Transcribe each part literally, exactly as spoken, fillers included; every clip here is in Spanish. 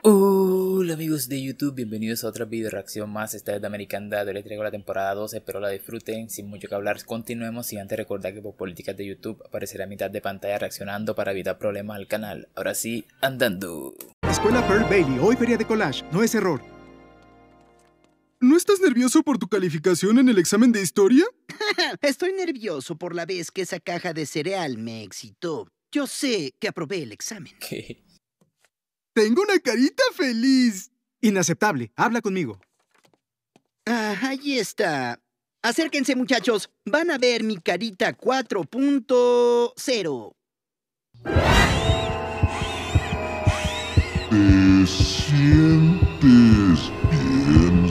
Hola amigos de YouTube, bienvenidos a otra video reacción más. Esta es de American Dad, les traigo la temporada dos, espero la disfruten. Sin mucho que hablar, continuemos y antes recordar que por políticas de YouTube aparecerá a mitad de pantalla reaccionando para evitar problemas al canal. Ahora sí, andando. Escuela Pearl Bailey, hoy feria de collage, no es error. ¿No estás nervioso por tu calificación en el examen de historia? Estoy nervioso por la vez que esa caja de cereal me excitó. Yo sé que aprobé el examen. ¿Qué? Tengo una carita feliz. Inaceptable, habla conmigo. Ah, ahí está. Acérquense, muchachos. Van a ver mi carita cuatro punto cero. ¿Te sientes bien?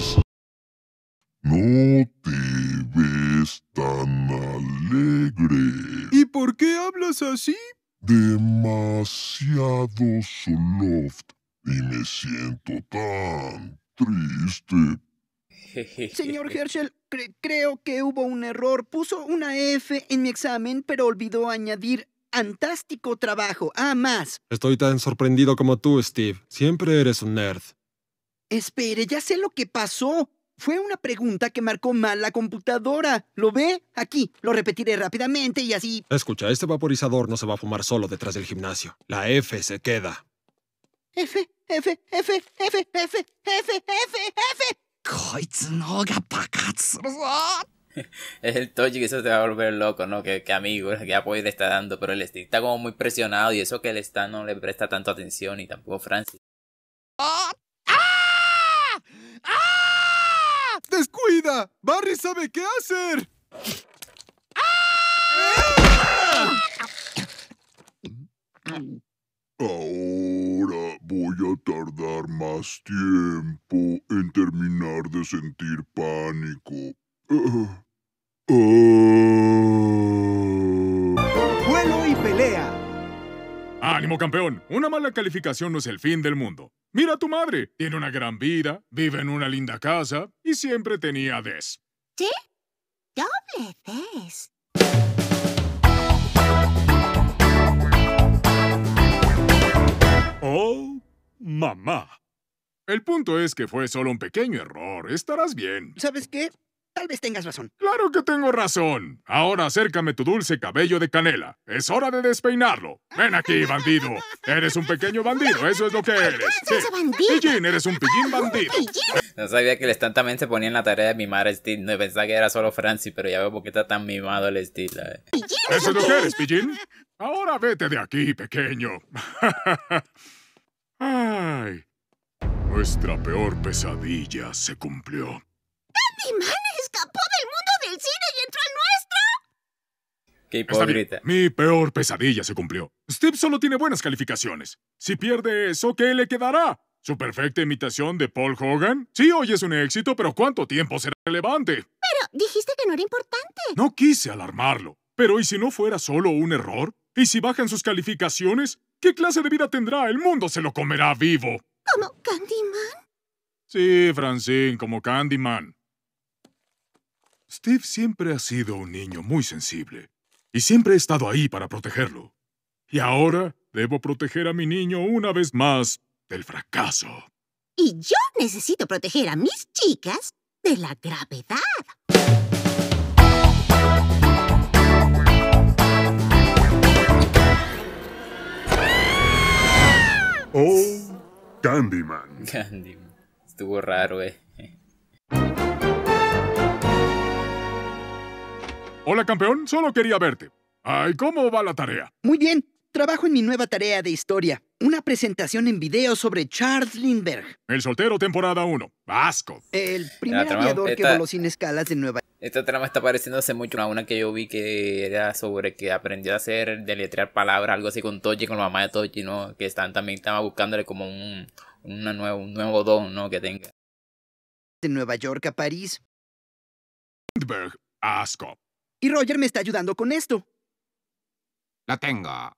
No te ves tan alegre. ¿Y por qué hablas así? Demasiado soft y me siento tan triste. Señor Herschel, cre- creo que hubo un error. Puso una F en mi examen, pero olvidó añadir fantástico trabajo. Ah, más. Estoy tan sorprendido como tú, Steve. Siempre eres un nerd. Espere, ya sé lo que pasó. Fue una pregunta que marcó mal la computadora. ¿Lo ve? Aquí, lo repetiré rápidamente y así... Escucha, este vaporizador no se va a fumar solo detrás del gimnasio. La F se queda. F, F, F, F, F, F, F, F. Es el Toji que eso te va a volver loco, ¿no? Que, que amigo, que apoyo le está dando, pero el Steve está como muy presionado y eso que el Stan no le presta tanto atención y tampoco Francis. ¡Descuida! ¡Barry sabe qué hacer! Ahora voy a tardar más tiempo en terminar de sentir pánico. Ah, ah. ¡Vuelo y pelea! ¡Ánimo, campeón! Una mala calificación no es el fin del mundo. Mira a tu madre. Tiene una gran vida, vive en una linda casa y siempre tenía des. ¿Sí? Doble vez. ¡Oh, mamá! El punto es que fue solo un pequeño error. Estarás bien. ¿Sabes qué? Tal vez tengas razón. ¡Claro que tengo razón! Ahora acércame tu dulce cabello de canela. Es hora de despeinarlo. Ven aquí, bandido. Eres un pequeño bandido, eso es lo que eres. ¡Alcanza ese bandido! Pillín, eres un pillín bandido. No sabía que el Stan también se ponía en la tarea de mimar a Steve. No pensaba que era solo Francis, pero ya veo por qué está tan mimado el Steve, ¿sabes? ¿Eso es lo que eres, pillín? Ahora vete de aquí, pequeño. Ay, nuestra peor pesadilla se cumplió. ¡Candyman escapó del mundo del cine y entró al nuestro! Qué Está bien, hipócrita. mi peor pesadilla se cumplió. Steve solo tiene buenas calificaciones. Si pierde eso, ¿qué le quedará? ¿Su perfecta imitación de Paul Hogan? Sí, hoy es un éxito, pero ¿cuánto tiempo será relevante? Pero dijiste que no era importante. No quise alarmarlo. Pero ¿y si no fuera solo un error? ¿Y si bajan sus calificaciones? ¿Qué clase de vida tendrá? El mundo se lo comerá vivo. ¿Como Candyman? Sí, Francine, como Candyman. Steve siempre ha sido un niño muy sensible. Y siempre he estado ahí para protegerlo. Y ahora debo proteger a mi niño una vez más del fracaso. Y yo necesito proteger a mis chicas de la gravedad. Oh, Candyman. Candy. Estuvo raro, eh. Hola, campeón. Solo quería verte. Ay, ¿cómo va la tarea? Muy bien. Trabajo en mi nueva tarea de historia. Una presentación en video sobre Charles Lindbergh, El soltero temporada uno. Asco. el primer trama- aviador que esta- voló sin escalas de Nueva Esta trama está pareciéndose mucho a una que yo vi que era sobre que aprendió a hacer, deletrear palabras, algo así con Toji, con la mamá de Toji, ¿no? Que están también estaba buscándole como un, una nuevo, un nuevo don, ¿no? Que tenga. de Nueva York a París. Lindbergh. Asco. Y Roger me está ayudando con esto. La tengo.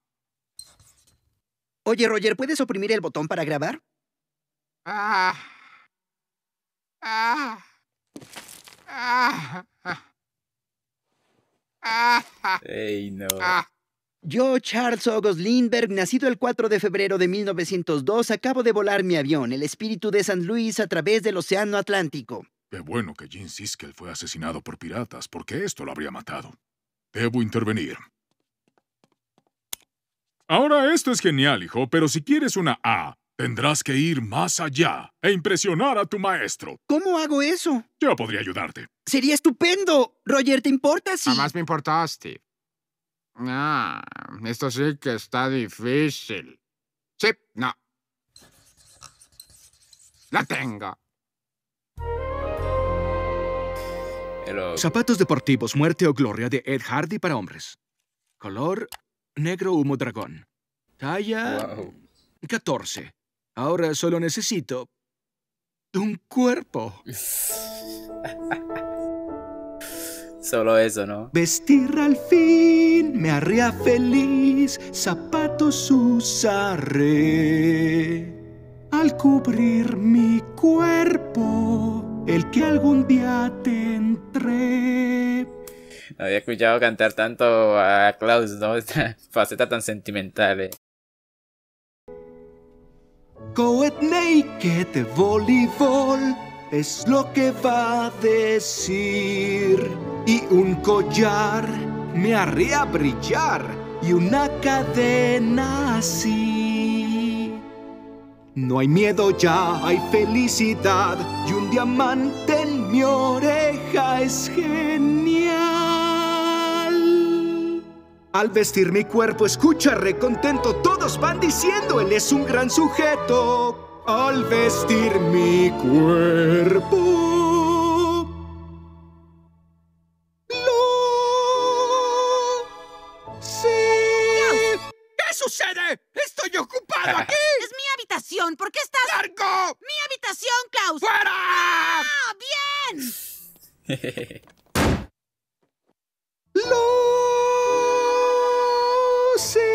Oye, Roger, ¿puedes oprimir el botón para grabar? Ah. Ah. Ah. Ah. Ah. Ey, no. Ah. Yo, Charles August Lindbergh, nacido el cuatro de febrero de mil novecientos dos, acabo de volar mi avión, el espíritu de San Luis, a través del Océano Atlántico. Qué bueno que Gene Siskel fue asesinado por piratas, porque esto lo habría matado. Debo intervenir. Ahora, esto es genial, hijo, pero si quieres una A, tendrás que ir más allá e impresionar a tu maestro. ¿Cómo hago eso? Yo podría ayudarte. Sería estupendo. Roger, ¿te importa si...? Jamás me importó, Steve. Ah, esto sí que está difícil. Sí, no. La tengo. Hello. Zapatos deportivos, muerte o gloria de Ed Hardy para hombres. Color negro humo dragón. Talla Wow. catorce. Ahora solo necesito un cuerpo. Solo eso, ¿no? Vestir al fin me haría feliz, zapatos usaré. Al cubrir mi cuerpo, el que algún día tendré. No había escuchado cantar tanto a Klaus, ¿no? Esta faceta tan sentimental, eh. Go-Ed Naked voleibol es lo que va a decir. Y un collar me haría brillar y una cadena así. No hay miedo ya, hay felicidad y un diamante en mi oreja es genial. Al vestir mi cuerpo, escucha recontento, todos van diciendo él es un gran sujeto. Al vestir mi cuerpo, lo sé. ¿Qué sucede? Estoy ocupado aquí. Es mi habitación. ¿Por qué estás...? ¡Largo! ¡Mi habitación, Klaus! ¡Fuera! ¡Ah, bien! Lo sé.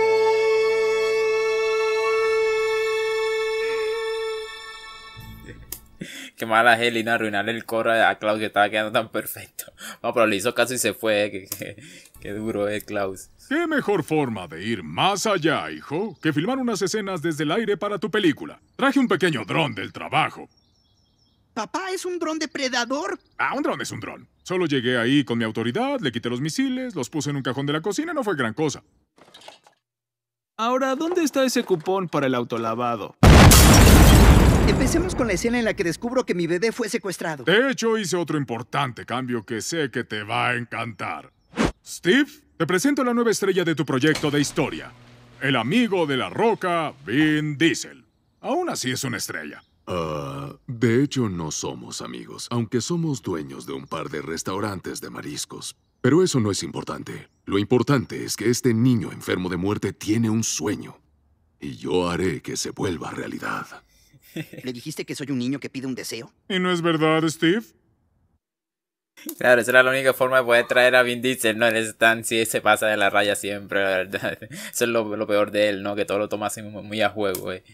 Qué mala Heli, ¿no? Arruinarle el coro a Klaus, que estaba quedando tan perfecto. No, pero le hizo caso y se fue. eh. Qué, qué, qué duro es Klaus. ¿Qué mejor forma de ir más allá, hijo, que filmar unas escenas desde el aire para tu película? Traje un pequeño dron del trabajo. ¿Papá es un dron depredador? Ah, un dron es un dron. Solo llegué ahí con mi autoridad, le quité los misiles, los puse en un cajón de la cocina, no fue gran cosa. Ahora, ¿dónde está ese cupón para el autolavado? Empecemos con la escena en la que descubro que mi bebé fue secuestrado. De hecho, hice otro importante cambio que sé que te va a encantar. Steve, te presento la nueva estrella de tu proyecto de historia. El amigo de la roca, Vin Diesel. Aún así es una estrella. Ah, de hecho, no somos amigos, aunque somos dueños de un par de restaurantes de mariscos. Pero eso no es importante. Lo importante es que este niño enfermo de muerte tiene un sueño. Y yo haré que se vuelva realidad. ¿Le dijiste que soy un niño que pide un deseo? ¿Y no es verdad, Steve? Claro, esa era la única forma de poder traer a Vin Diesel, ¿no? Él es tan, sí, se pasa de la raya siempre, la verdad. Eso es lo, lo peor de él, ¿no? Que todo lo toma así muy, muy a juego, eh.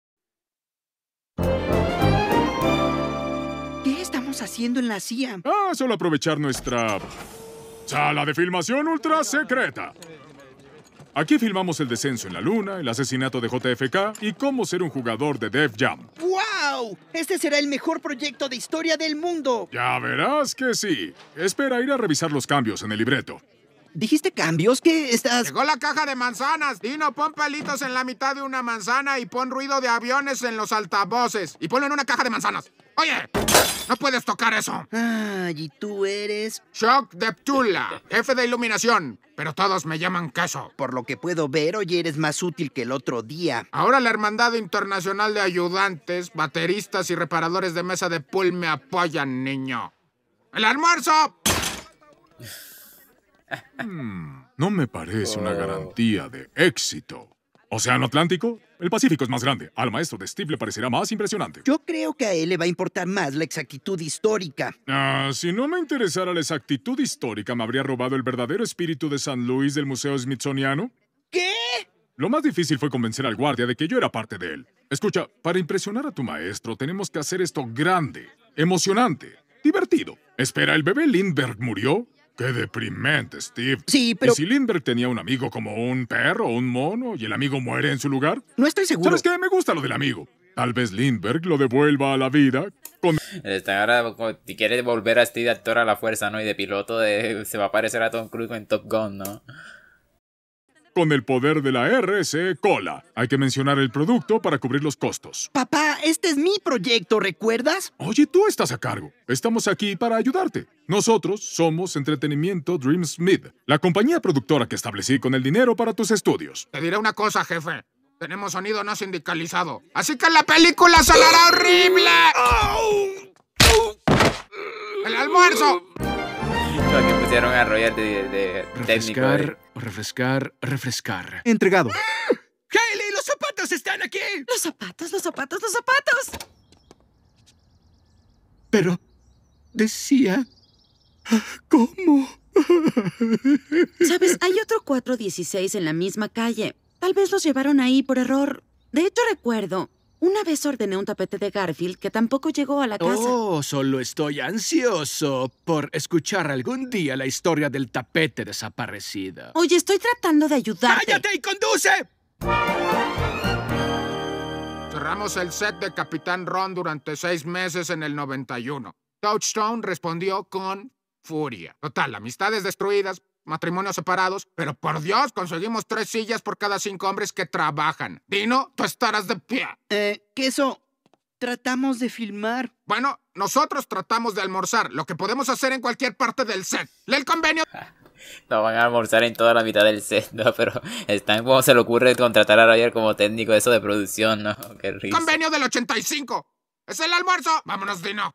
¿Qué estamos haciendo en la C I A? Ah, solo aprovechar nuestra sala de filmación ultra secreta. Aquí filmamos el descenso en la luna, el asesinato de J F K y cómo ser un jugador de Def Jam. ¡Wow! Este será el mejor proyecto de historia del mundo. Ya verás que sí. Espera, ir a revisar los cambios en el libreto. ¿Dijiste cambios? ¿Qué estás...? Llegó la caja de manzanas. Dino, pon palitos en la mitad de una manzana y pon ruido de aviones en los altavoces. Y ponlo en una caja de manzanas. Oye, no puedes tocar eso. Ay, ¿y tú eres...? Shock de Ptula, jefe de iluminación. Pero todos me llaman queso. Por lo que puedo ver, hoy eres más útil que el otro día. Ahora la Hermandad Internacional de Ayudantes, Bateristas y Reparadores de Mesa de Pool me apoyan, niño. ¡El almuerzo! Hmm, no me parece una garantía de éxito. ¿Océano Atlántico? El Pacífico es más grande. Al maestro de Steve le parecerá más impresionante. Yo creo que a él le va a importar más la exactitud histórica. Ah, si no me interesara la exactitud histórica, ¿me habría robado el verdadero espíritu de San Luis del Museo Smithsoniano? ¿Qué? Lo más difícil fue convencer al guardia de que yo era parte de él. Escucha, para impresionar a tu maestro tenemos que hacer esto grande, emocionante, divertido. Espera, ¿el bebé Lindbergh murió? Qué deprimente, Steve. Sí, pero... ¿Y si Lindbergh tenía un amigo como un perro o un mono y el amigo muere en su lugar? No estoy seguro. ¿Sabes qué? Me gusta lo del amigo. Tal vez Lindbergh lo devuelva a la vida con... Está ahora, si quiere volver a Steve de actor a la fuerza, ¿no? Y de piloto, de, se va a parecer a Tom Cruise en Top Gun, ¿no? Con el poder de la R C Cola. Hay que mencionar el producto para cubrir los costos. Papá, este es mi proyecto, ¿recuerdas? Oye, tú estás a cargo. Estamos aquí para ayudarte. Nosotros somos Entretenimiento Dreamsmith, la compañía productora que establecí con el dinero para tus estudios. Te diré una cosa, jefe. Tenemos sonido no sindicalizado. Así que la película sonará horrible. ¡El almuerzo! Lo que pusieron a Roger de, de técnico. Refrescar, refrescar, refrescar. Entregado. ¡Hailey, los zapatos están aquí! Los zapatos, los zapatos, los zapatos. Pero decía... ¿Cómo? ¿Sabes? Hay otro cuatro dieciséis en la misma calle. Tal vez los llevaron ahí por error. De hecho, recuerdo, una vez ordené un tapete de Garfield que tampoco llegó a la casa. Oh, solo estoy ansioso por escuchar algún día la historia del tapete desaparecido. Oye, estoy tratando de ayudarte. ¡Cállate y conduce! Cerramos el set de Capitán Ron durante seis meses en el noventa y uno. Touchstone respondió con furia. Total, amistades destruidas, matrimonios separados, pero por Dios, conseguimos tres sillas por cada cinco hombres que trabajan. Dino, tú estarás de pie. Eh, queso, tratamos de filmar. Bueno, nosotros tratamos de almorzar, lo que podemos hacer en cualquier parte del set. Lee el convenio. No van a almorzar en toda la mitad del set, ¿no? Pero están como se le ocurre contratar a Roger como técnico de eso de producción, ¿no? Qué risa. Convenio del ochenta y cinco. ¿Es el almuerzo? Vámonos, Dino.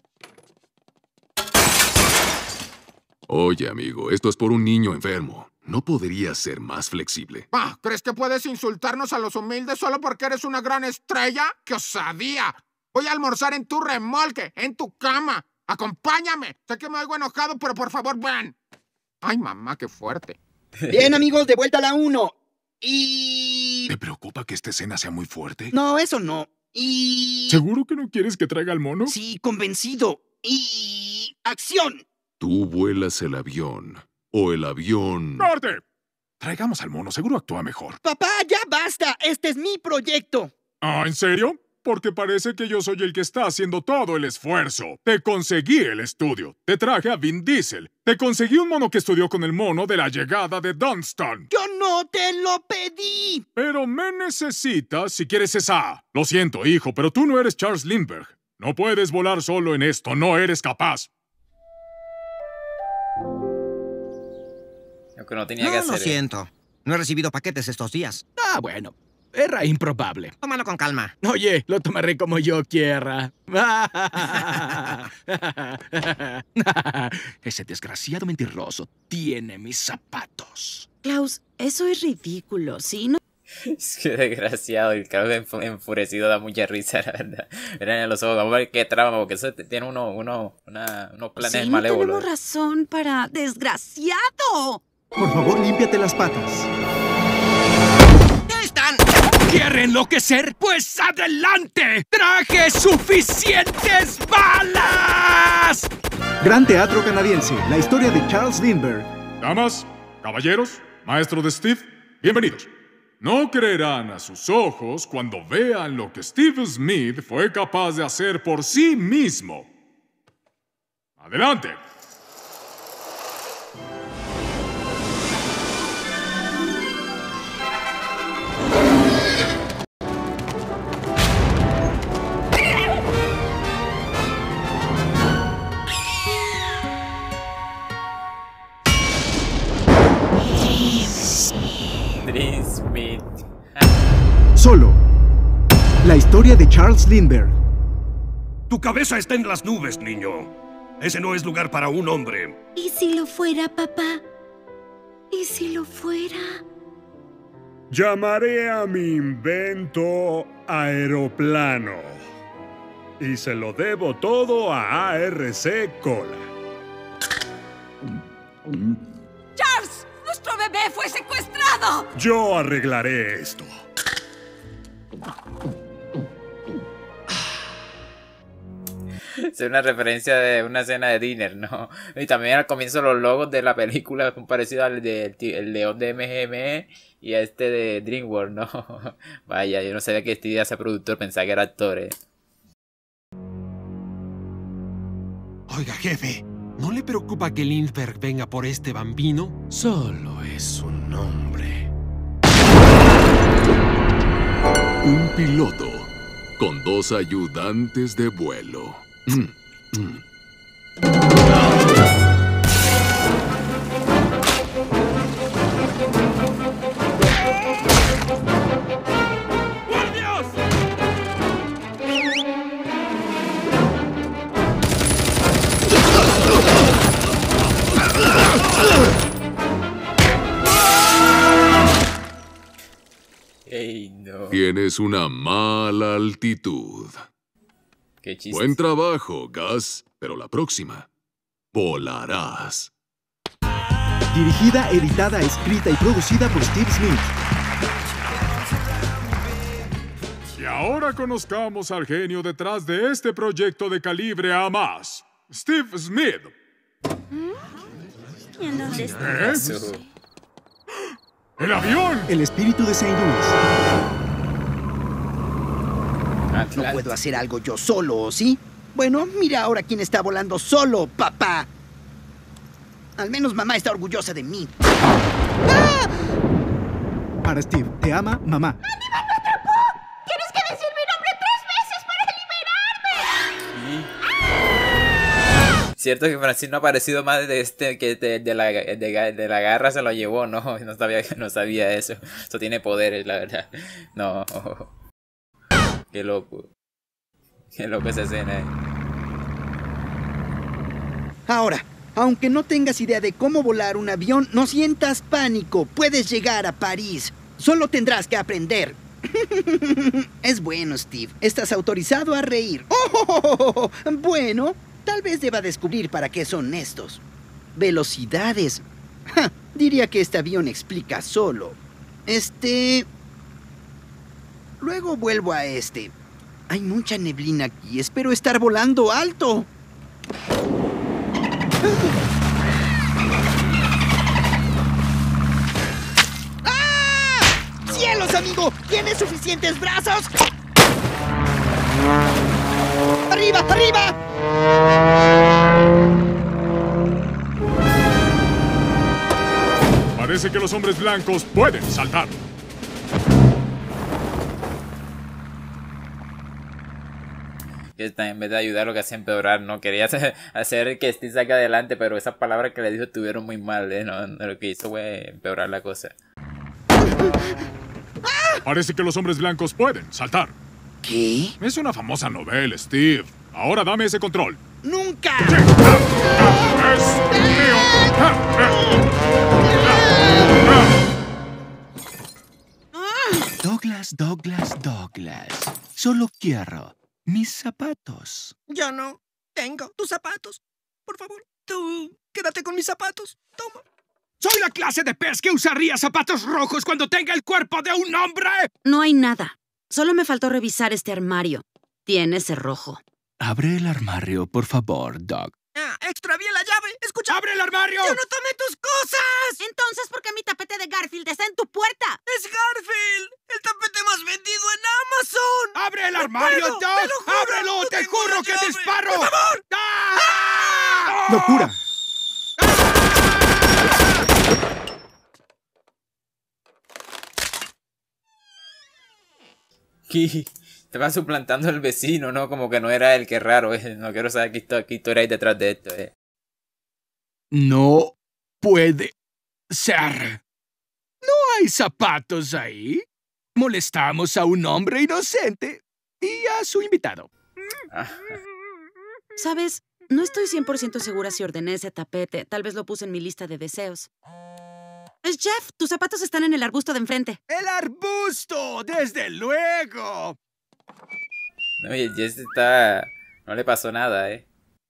Oye, amigo, esto es por un niño enfermo. ¿No podrías ser más flexible? Ah, ¿crees que puedes insultarnos a los humildes solo porque eres una gran estrella? ¡Qué osadía! Voy a almorzar en tu remolque, en tu cama. Acompáñame. Sé que me oigo enojado, pero por favor, ven. Ay, mamá, qué fuerte. Bien, amigos, de vuelta a la uno. Y... ¿Te preocupa que esta escena sea muy fuerte? No, eso no. Y... ¿Seguro que no quieres que traiga al mono? Sí, convencido. Y... ¡acción! Tú vuelas el avión. O el avión... ¡Corte! Traigamos al mono, seguro actúa mejor. Papá, ya basta. Este es mi proyecto. ¿Ah, en serio? Porque parece que yo soy el que está haciendo todo el esfuerzo. Te conseguí el estudio. Te traje a Vin Diesel. Te conseguí un mono que estudió con el mono de la llegada de Dunstan. ¡Yo no te lo pedí! Pero me necesitas si quieres esa. Lo siento, hijo, pero tú no eres Charles Lindbergh. No puedes volar solo en esto. No eres capaz. Lo que no tenía no, que hacer. Lo siento. No he recibido paquetes estos días. Ah, bueno. Era improbable. Tómalo con calma. Oye, lo tomaré como yo quiera. Ese desgraciado mentiroso tiene mis zapatos. Klaus, eso es ridículo, ¿sí? No... Es que desgraciado, el Klaus enf enfurecido da mucha risa, la verdad. Miren en los ojos, vamos a ver qué trama, porque eso tiene uno, uno, una, unos planes sí, malévolos. No tenemos razón para... ¡Desgraciado! Por favor, límpiate las patas. ¿Qué están? ¿Quiere enloquecer? ¡Pues adelante! ¡Traje suficientes balas! Gran Teatro Canadiense, la historia de Charles Lindbergh. Damas, caballeros, maestro de Steve, bienvenidos. No creerán a sus ojos cuando vean lo que Steve Smith fue capaz de hacer por sí mismo. ¡Adelante! Dreamsmith. Solo. La historia de Charles Lindbergh. Tu cabeza está en las nubes, niño. Ese no es lugar para un hombre. ¿Y si lo fuera, papá? ¿Y si lo fuera? Llamaré a mi invento aeroplano. Y se lo debo todo a A R C Cola. ¡Charles! ¡Nuestro bebé fue secuestrado! Yo arreglaré esto. Es una referencia de una escena de Dinner, ¿no? Y también al comienzo los logos de la película son parecidos al de El León de M G M E y a este de DreamWorks, ¿no? Vaya, yo no sabía que Steve iba a ser productor, pensaba que era actor, ¿eh? Oiga, jefe, ¿no le preocupa que Lindbergh venga por este bambino? Solo es un nombre. Un piloto con dos ayudantes de vuelo. Mm, mm. Ey, no. Tienes una mala altitud. Qué chiste. Buen trabajo, Gus, pero la próxima volarás. Dirigida, editada, escrita y producida por Steve Smith. Y ahora conozcamos al genio detrás de este proyecto de calibre A más, Steve Smith. ¿Y en dónde ¿Eh? está? ¡El avión! El espíritu de Saint Louis. No puedo hacer algo yo solo, ¿sí? Bueno, mira ahora quién está volando solo, papá. Al menos mamá está orgullosa de mí. ¡Ah! Para Steve, te ama mamá. ¡Aníbal me atrapó! ¡Tienes que decir mi nombre tres veces para liberarme! Cierto que Francis no ha aparecido más de este que de, de, la, de, de la garra se lo llevó, no, no sabía, no sabía eso. Eso tiene poderes, la verdad. No. Qué loco. Qué loco esa escena. Eh. Ahora, aunque no tengas idea de cómo volar un avión, no sientas pánico. Puedes llegar a París. Solo tendrás que aprender. Es bueno, Steve. Estás autorizado a reír. ¡Oh! Bueno, tal vez deba descubrir para qué son estos. Velocidades. Ja, diría que este avión explica solo. Este... Luego vuelvo a este. Hay mucha neblina aquí. Espero estar volando alto. ¡Ah! ¡Cielos, amigo! ¿Tienes suficientes brazos? ¡Arriba, arriba! Parece que los hombres blancos pueden saltar. Que en vez de ayudar lo que hace empeorar, ¿no? Quería hacer, hacer que Steve salga adelante, pero esas palabras que le dijo estuvieron muy mal, ¿eh? No, no, lo que hizo fue empeorar la cosa. Parece que los hombres blancos pueden saltar. ¿Qué? Es una famosa novela, Steve. Ahora dame ese control. ¡Nunca! ¡Es mío! Douglas, Douglas, Douglas. Solo quiero mis zapatos. Yo no tengo tus zapatos. Por favor, tú quédate con mis zapatos. Toma. ¿Soy la clase de pez que usaría zapatos rojos cuando tenga el cuerpo de un hombre? No hay nada. Solo me faltó revisar este armario. Tiene cerrojo. Abre el armario, por favor, Doug. Ah, extravié la llave. Escucha. ¡Abre el armario! ¡Yo no tomé tus cosas! Entonces, ¿por qué mi tapete de Garfield está en tu puerta? ¡Es Garfield! ¡El tapete más vendido en Amazon! ¡Abre el armario, Doug! Doug! ¡Ábrelo! No ¡Te juro que llave. disparo! ¡Por favor! ¡Ah! ¡Locura! ¿Qué? Te va suplantando el vecino, ¿no? Como que no era él, qué raro, ¿eh? No quiero saber qué historia, qué historia hay detrás de esto, ¿eh? No puede ser. ¿No hay zapatos ahí? Molestamos a un hombre inocente y a su invitado. ¿Sabes? No estoy cien por ciento segura si ordené ese tapete. Tal vez lo puse en mi lista de deseos. Jeff, tus zapatos están en el arbusto de enfrente. ¡El arbusto! ¡Desde luego! Oye, Jess está... No le pasó nada, ¿eh?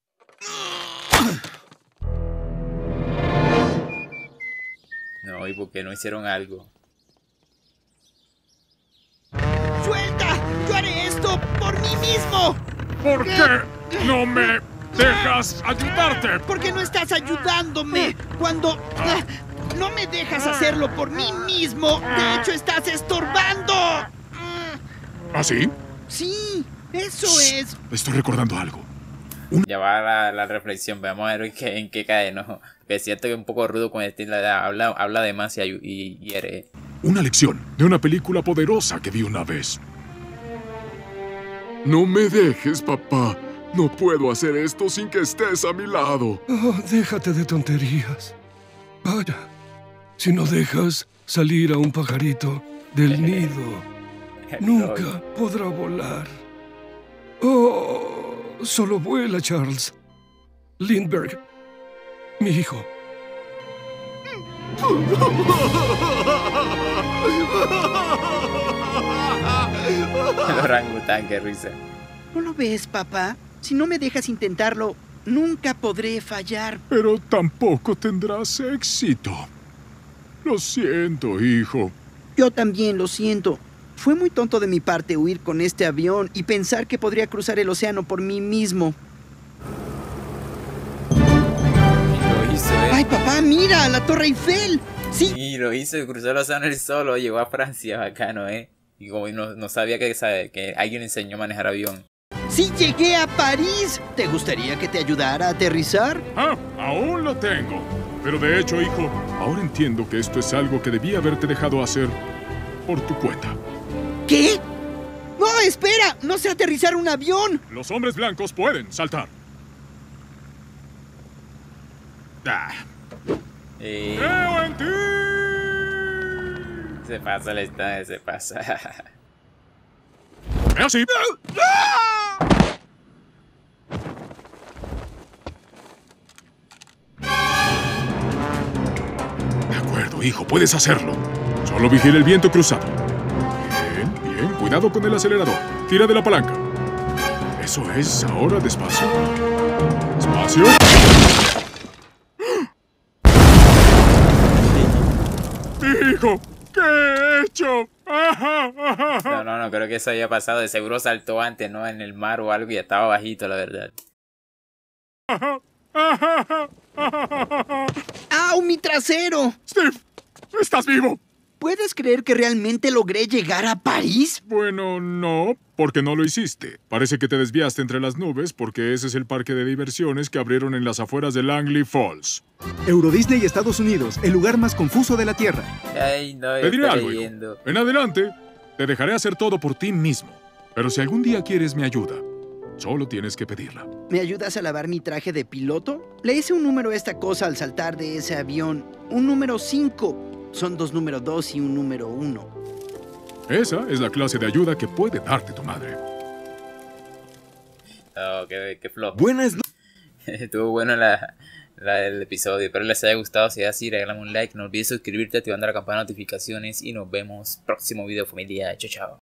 No, ¿y por qué no hicieron algo? ¡Suelta! ¡Yo haré esto por mí mismo! ¿Por qué ¡No me dejas ayudarte! ¿Por qué no estás ayudándome? Cuando... ah, no me dejas hacerlo por mí mismo. De hecho, estás estorbando. ¿Ah, sí? Sí, eso es. Estoy recordando algo. Ya va la, la reflexión, veamos a ver en qué, en qué cae, ¿no? Que es cierto que es un poco rudo con el estilo, habla, habla de más y, y hiere. Una lección de una película poderosa que vi una vez. No me dejes, papá. No puedo hacer esto sin que estés a mi lado. Oh, déjate de tonterías. Vaya, si no dejas salir a un pajarito del nido, nunca podrá volar. Oh, solo vuela, Charles. Lindbergh, mi hijo. El orangután, qué risa. ¿No lo ves, papá? Si no me dejas intentarlo, nunca podré fallar. Pero tampoco tendrás éxito. Lo siento, hijo. Yo también lo siento. Fue muy tonto de mi parte huir con este avión y pensar que podría cruzar el océano por mí mismo. Y lo hizo, ¿eh? ¡Ay, papá, mira! ¡La Torre Eiffel! ¡Sí! Y lo hizo, cruzó el océano él solo, llegó a Francia, bacano, ¿eh? Y como no, no sabía que, sabe, que alguien le enseñó a manejar avión. ¡Sí llegué a París! ¿Te gustaría que te ayudara a aterrizar? Ah, aún lo tengo. Pero de hecho, hijo, ahora entiendo que esto es algo que debía haberte dejado hacer por tu cuenta. ¿Qué? ¡No, espera! ¡No sé aterrizar un avión! Los hombres blancos pueden saltar. Ah. Eh... ¡Creo en ti! Se pasa el estadio, se pasa. ¡Así! De acuerdo, hijo, puedes hacerlo. Solo vigila el viento cruzado. Bien, bien, cuidado con el acelerador. Tira de la palanca. Eso es, ahora despacio. Despacio. Hijo, ¿qué he hecho? No, no, no, creo que eso había pasado. De seguro saltó antes, ¿no? En el mar o algo y estaba bajito, la verdad. ¡Au, mi trasero! ¡Steve! ¡Estás vivo! ¿Puedes creer que realmente logré llegar a París? Bueno, no, porque no lo hiciste. Parece que te desviaste entre las nubes porque ese es el parque de diversiones que abrieron en las afueras de Langley Falls. Euro Disney Estados Unidos, el lugar más confuso de la Tierra. Ay, no, te diré algo, hijo. En adelante, te dejaré hacer todo por ti mismo. Pero si algún día quieres mi ayuda, solo tienes que pedirla. ¿Me ayudas a lavar mi traje de piloto? Le hice un número a esta cosa al saltar de ese avión. Un número cinco. Son dos número dos y un número uno. Esa es la clase de ayuda que puede darte tu madre. Oh, qué, qué flojo. Buenas noches. Estuvo bueno la, la, el episodio. Espero les haya gustado. Si es así, regálame un like. No olvides suscribirte, activando la campana de notificaciones. Y nos vemos próximo video, familia. Chao, chao.